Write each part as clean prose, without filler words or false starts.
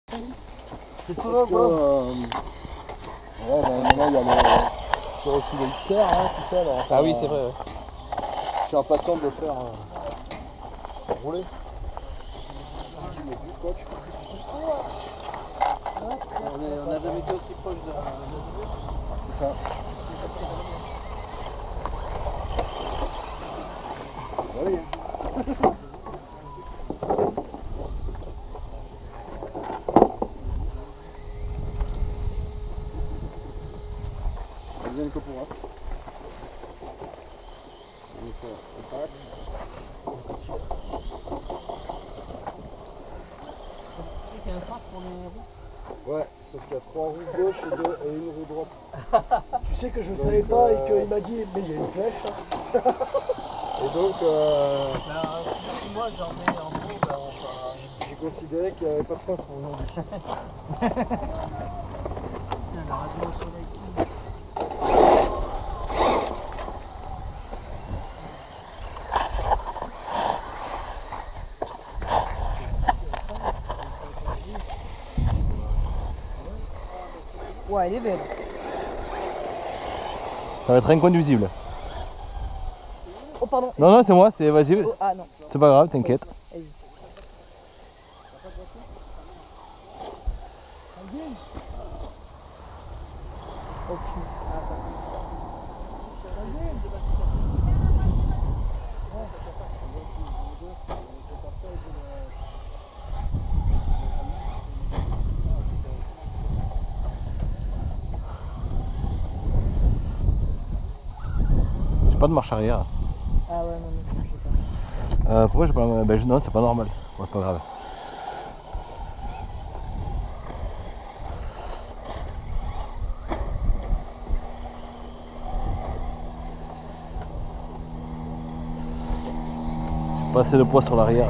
C'est tout là, quoi. Ouais, ben maintenant il y a aussi le XR, hein, tu sais. Alors, ah oui, c'est vrai. Ouais. Je suis impatient de le faire rouler. On n'a jamais été aussi proche de... C'est ça. Oui. Ça vient que pour moi. Il y a un trace pour les roues. Ouais, sauf qu'il y a 3 roues gauche et une roue droite. Tu sais que je ne savais pas et qu'il m'a dit mais il y a une flèche. Et donc, Moi j'en ai en gros, j'ai considéré qu'il n'y avait pas de sens pour aujourd'hui. la radio au soleil. Ouais, elle est belle. Ça va être inconduisible. Oh, pardon. Non, non, c'est moi, c'est vas-y. Oh, ah non. C'est pas grave, t'inquiète. Vas-y. Oh, putain. J'ai pas de marche arrière. Ah ouais, non, mais je sais pas. Pourquoi j'ai pas... non, c'est pas normal. Ouais, c'est pas grave. J'ai pas assez de poids sur l'arrière.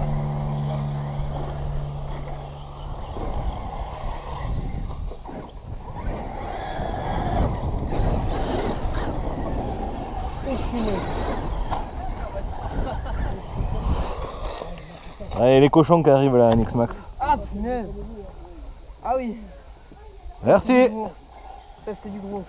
Allez, les cochons qui arrivent là, Nix Max. Ah, punaise. Ah oui. Merci. Ça, c'est du gros.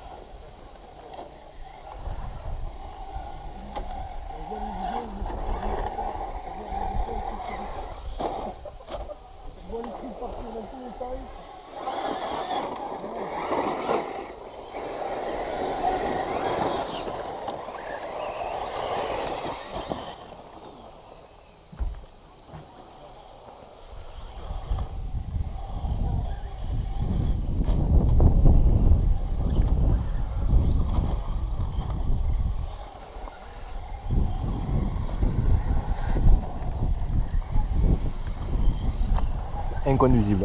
Inconduisible.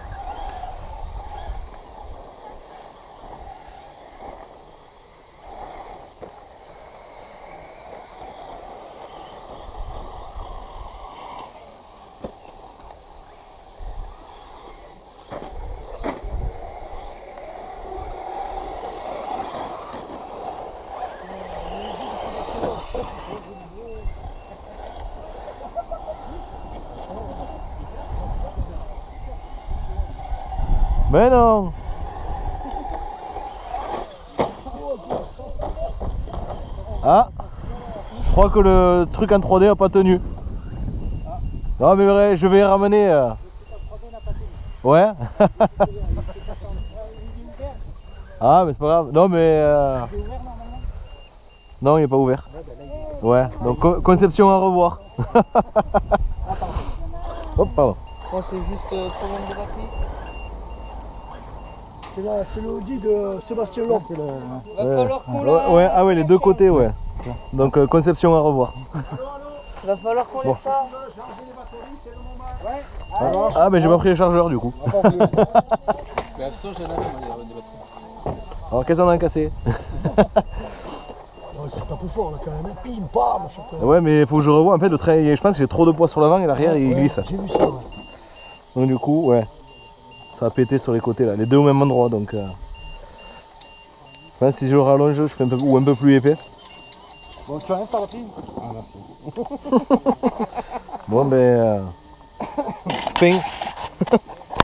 Mais non. Ah, je crois que le truc en 3D a pas tenu. Non mais vrai, je vais ramener. Ouais. Ah mais c'est pas grave. Non mais non, il est pas ouvert. Ouais, donc conception à revoir. Hop, pardon. Bon, c'est juste problème de batterie. C'est le Audi de Sébastien Loeb. Va falloir qu'on la... Ouais, ah ouais, les deux côtés, ouais. Donc conception à revoir. Va falloir qu'on laisse ça. Ah mais j'ai pas pris les chargeurs du coup. Mais attention, j'ai la même, il y a des batteries. Alors qu'est-ce qu'on a cassé? C'est pas plus fort là quand même. Pim, pam, à chaque fois. Ouais mais il faut que je revoie, en fait le train, je pense que j'ai trop de poids sur l'avant et l'arrière il glisse. J'ai vu ça. Ouais. Donc du coup, ouais, ça a pété sur les côtés là, les deux au même endroit donc... Enfin, si je le rallonge, je fais un peu, ou un peu plus épais. Bon, tu restes par la pile. Ah, merci. Bon ben... Fin.